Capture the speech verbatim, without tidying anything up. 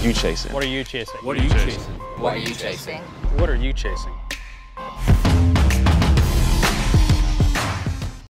you chasing? What are you chasing? What are you chasing? What are you chasing? What are you chasing?